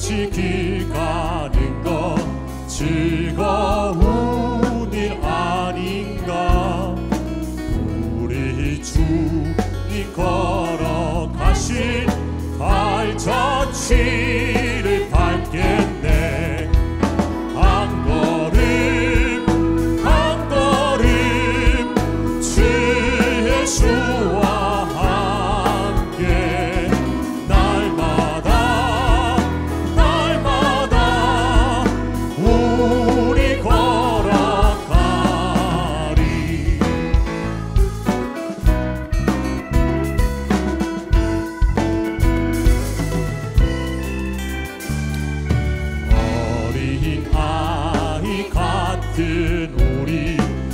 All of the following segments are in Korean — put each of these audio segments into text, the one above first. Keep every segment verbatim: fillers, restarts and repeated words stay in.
같이 길 가는 것 즐거운 일 아닌가. 우리 주님 걸어가신 발자취를 밟겠네. 한 걸음 한 걸음 주 예수와 함께 날마다 날마다 우리 걸어가리. 어린 아이 같은 우리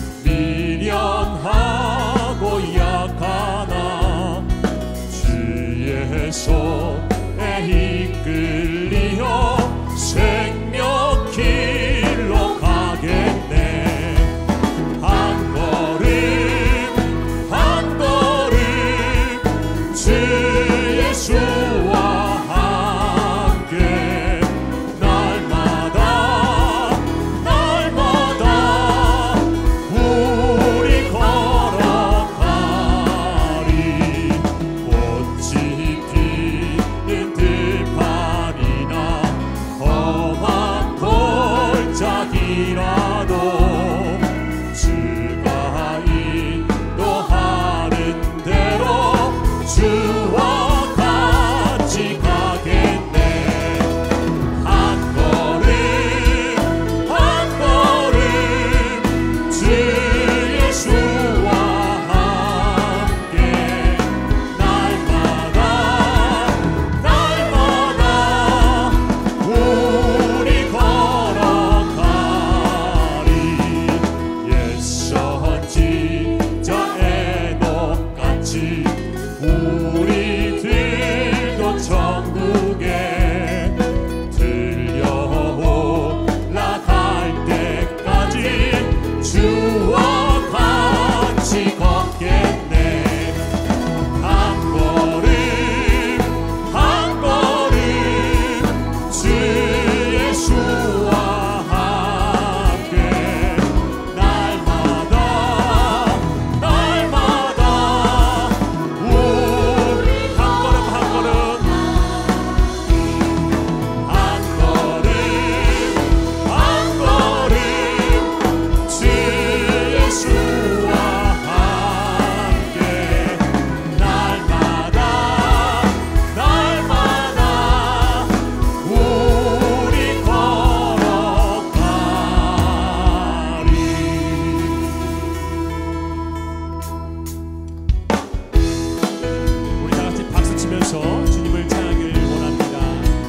미련하고 약하나 주의 손에 이끌리어 생명 길로 가겠네. 한 걸음 한 걸음 주 예수와 함께 날마다 날마다 우리 걸어가리. 꽃이 피는 들판이나 험한 골짜기라도 주가 인도하는 대로 주와 같이 가겠네. 한 걸음 한 걸음 주 예수와 함께 날마다 날마다 우리 걸어가리. 옛 선지자의 녹같이 우리들도 천국에 들려 올라갈 때까지 주와 같이 걷겠네. 한 걸음 한 걸음 주 예수와 함께 날마다 날마다 우리 한 걸음 한 걸음 한 걸음 한 걸음 주 예수와 함께 날마다 날마다 우리 걸어가리. 우리 다 같이 박수 치면서 주님을 찬양하길 원합니다.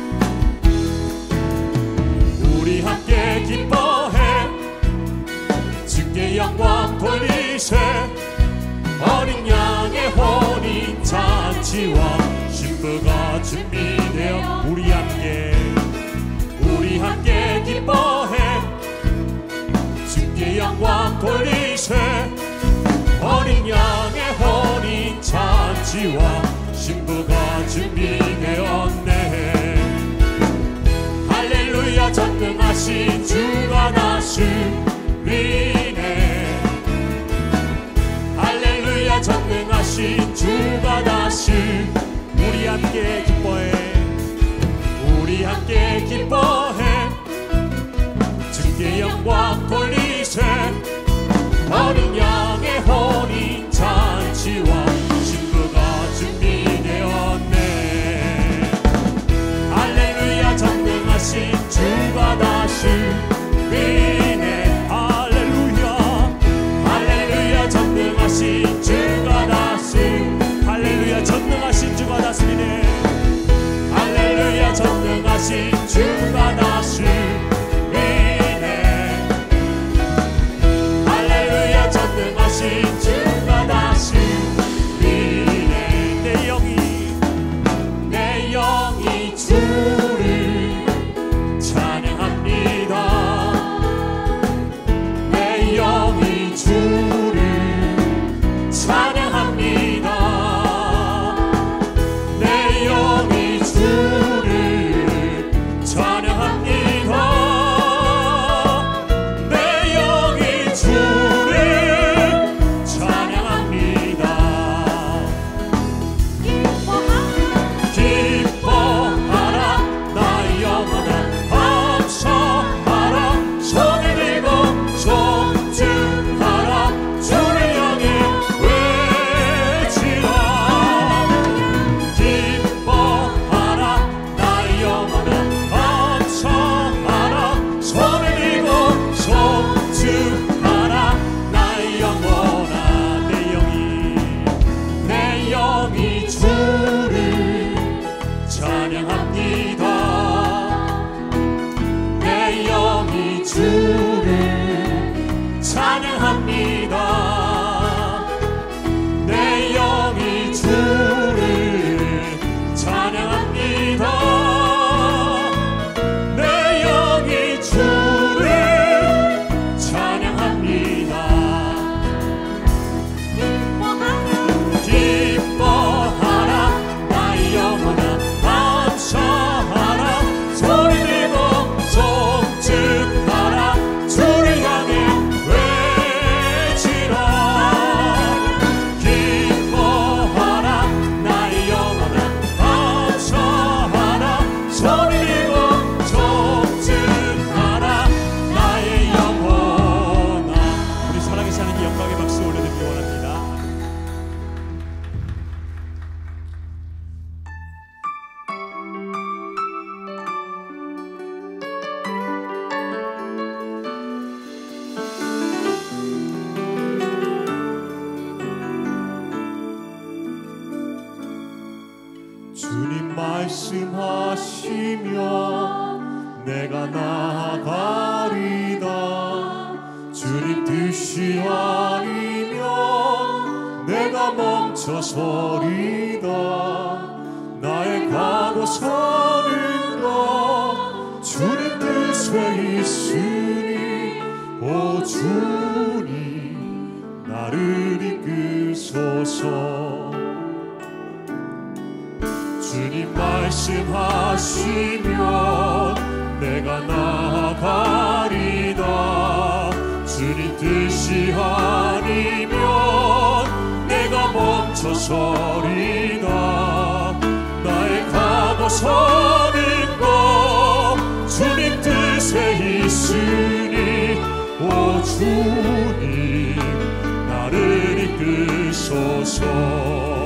우리 함께 기뻐해 주께 영광 돌리세. 어린 양의 혼인 잔치와 신부가 준비되어 우리 함께 우리 함께 기뻐해 주께 영광 돌리세. 어린 양의 혼인 잔치와 신부가 준비되었네. 할렐루야 전능하신 주가 다스리네. 할렐루야 전능하신 주가 다스리네. 우리 함께 기뻐해 우리 함께 기뻐해 주께 영광 돌리세. 어린 양의 혼인 잔치와 신부가 준비되었네. 할렐루야 전능하신 주가 다스리네. 할렐루야 할렐루야 전능하신 주가 다스리네. 할렐루야 전능하신 주가 다스리네. 할렐루야 전능하신 주가 다스리네. 할렐루야 전능하신 주가 다스리네. 내 영이 내 영이 주를 찬양합니다. 내 영이 주를 찬양합니다. 내 영이 주를 찬양합니다. 주를 찬양합니다. 내 영이 주를 찬양합니다. 내 영이 주를 찬양합니다. 기뻐하라 나의 영혼아, 감사하라 소리 내고 송축하라. 주를 향해 외치라. 기뻐하라 나의 영혼아, 감사하라 소리 내고 송축하라. 나의 영혼아. 우리 살아계신 하나님 영광의 박수 올려드리기 원합니다. 주님 말씀하시면 내가 나아가리다. 주님 뜻이 아니면 내가 멈춰서리다. 나의 가고 사는 것 주님 뜻에 있으니 오 주님 나를 이끄소서. 주님 말씀하시면 내가 나아가리다. 주님 뜻이 아니면 내가 멈춰서리다. 나의 가고 서는 것 주님 뜻에 있으니 오 주님 나를 이끄소서.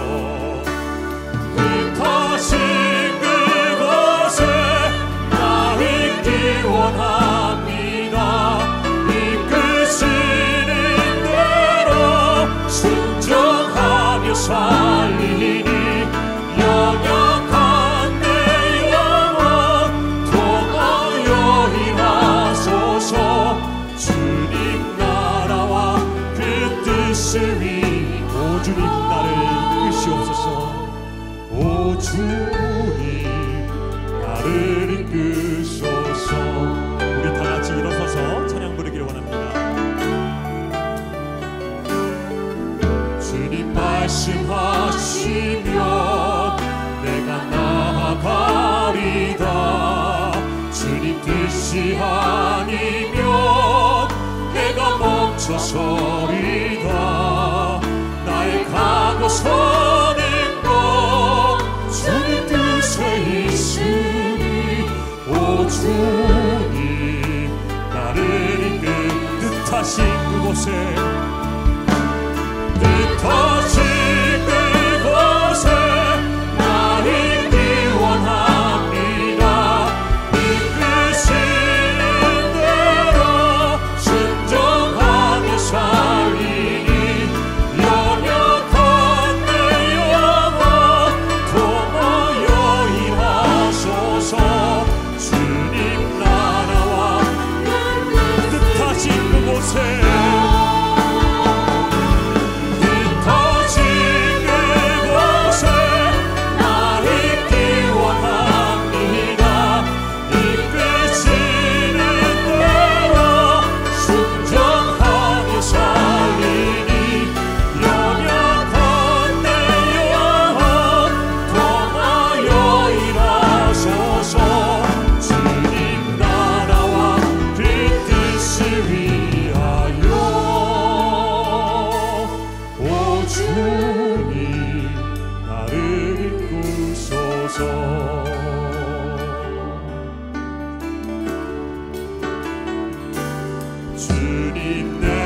뜻하신 그곳에 나 있기 원합니다. 이끄시는 대로 순종하며 살리니 연약한 내 영혼 도모여 일하소서. 주님 나라와 그 뜻을 위해 오 주님 나를 이끄시옵소서. 오 주님 나를 이끄소서. 우리 다같이 일어서서 찬양 부르기를 원합니다. 주님 말씀하시면 내가 나아가리다. 주님 뜻이 아니면 내가 멈춰서리다. 나의 가고 서는 주님 뜻에 있으니 오 주님 나를 이끌. 뜻하신 그곳에 뜻하신 그곳에 나 있기 원합니다. 이끄시는 대로 순종하며 살리니 연약한 내 영혼 도모여 일하소서. 주님 나라와 뜻하신 그곳에 뜻하신 그곳에 나 있기 원합니다. 이끄시는 대로 순종하며 살리니 연약한 내 영혼 도모여 일하소서. 주님 나라와 그 뜻을 위하여 오 주님 나를 이끄소서. 주님 내